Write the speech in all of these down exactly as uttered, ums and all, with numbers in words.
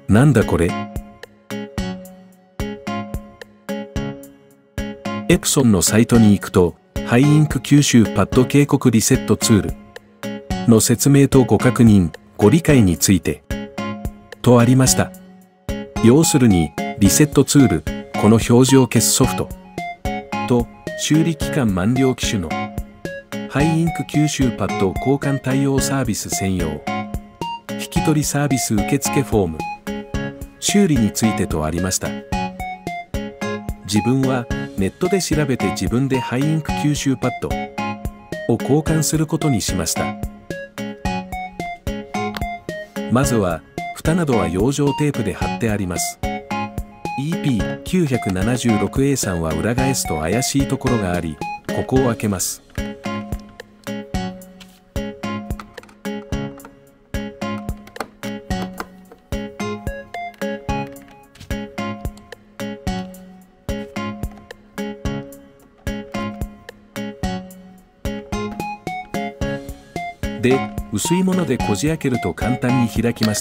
なんだこれ？エプソンのサイトに行くと、ハイインク吸収パッド警告リセットツールの説明とご確認、ご理解についてとありました。要するに、リセットツール、この表示を消すソフトと、修理期間満了機種のハイインク吸収パッド交換対応サービス専用引き取りサービス受付フォーム修理についてとありました。自分はネットで調べて自分でハイインク吸収パッドを交換することにしました。まずは蓋などは養生テープで貼ってあります。イーピーきゅうななろくエー さんは裏返すと怪しいところがあり、ここを開けます。で、薄いものでこじ開けると簡単に開きました。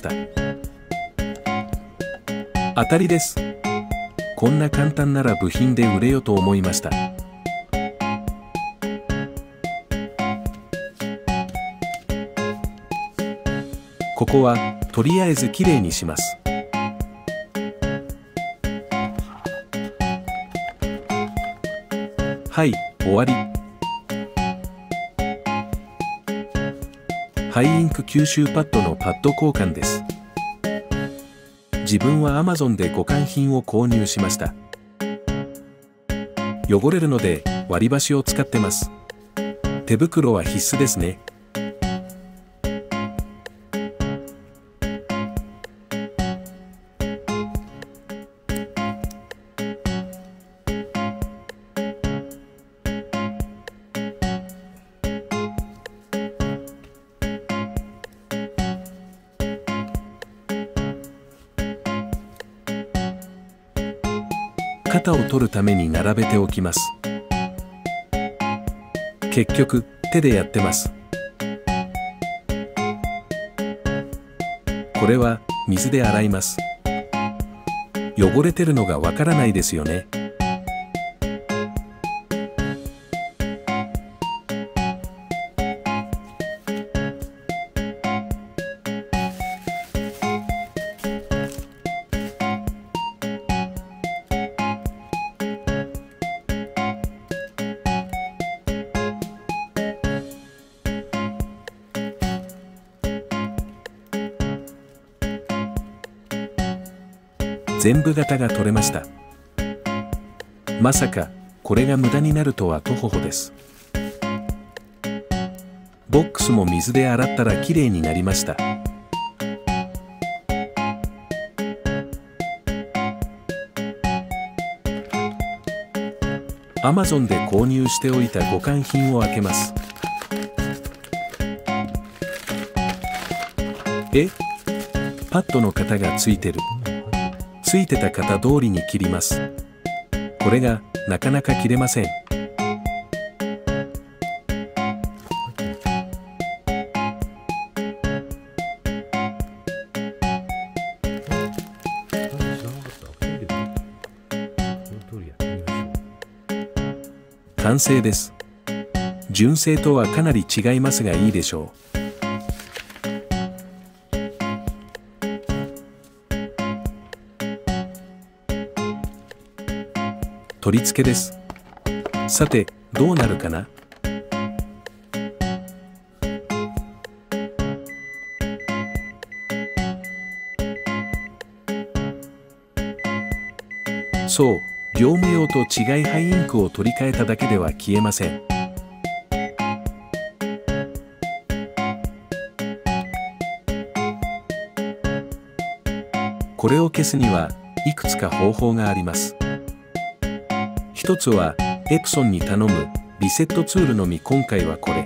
当たりです。こんな簡単なら部品で売れよと思いました。ここはとりあえずきれいにします。はい、終わり。ハイインク吸収パッドのパッド交換です。自分は アマゾン で互換品を購入しました。汚れるので割り箸を使ってます。手袋は必須ですね。型を取るために並べておきます。結局手でやってます。これは水で洗います。汚れてるのがわからないですよね。全部型が取れました。まさかこれが無駄になるとはとほほです。ボックスも水で洗ったらきれいになりました。アマゾン で購入しておいた互換品を開けます。え？パッドの型がついてる。ついてた型通りに切ります。これがなかなか切れません。完成です。純正とはかなり違いますがいいでしょう。取り付けです。さて、どうなるかな？そう、業務用と違いハイインクを取り替えただけでは消えません。これを消すにはいくつか方法があります。一つはエプソンに頼むリセットツールのみ。今回はこれ。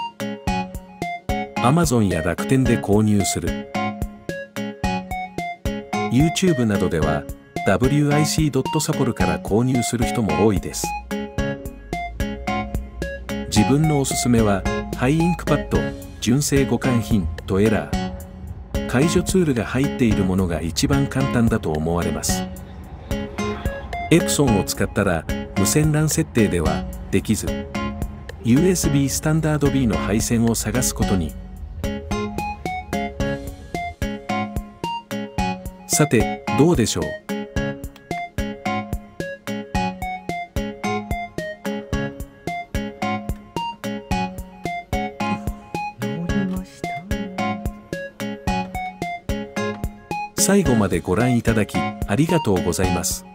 アマゾン や楽天で購入する。YouTube などでは ダブリューアイシードットサポル から購入する人も多いです。自分のおすすめはハイインクパッド純正互換品とエラー。 解除ツールが入っているものが一番簡単だと思われます。エプソンを使ったら無線 ラン 設定ではできず、ユーエスビー スタンダード B の配線を探すことに。さて、どうでしょう。最後までご覧いただきありがとうございます。